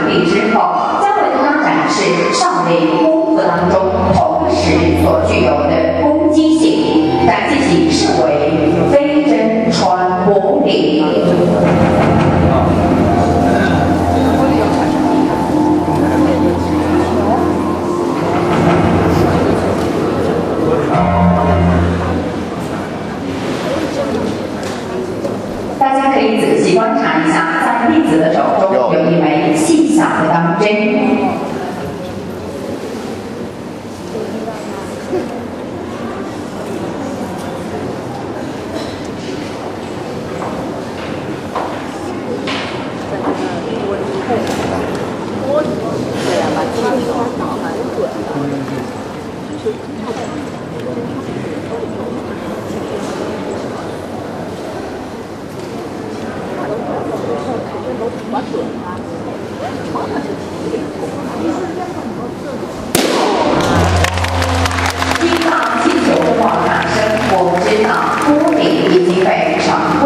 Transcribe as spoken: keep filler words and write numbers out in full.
完毕之后，将为大家展示少林功夫当中同时所具有的攻击性，感谢其视为飞针传国礼。 大家可以仔细观察一下，在弟子的手中有一枚细小的钢针。听到气球的爆炸声，我们知道锅里已经被掌握。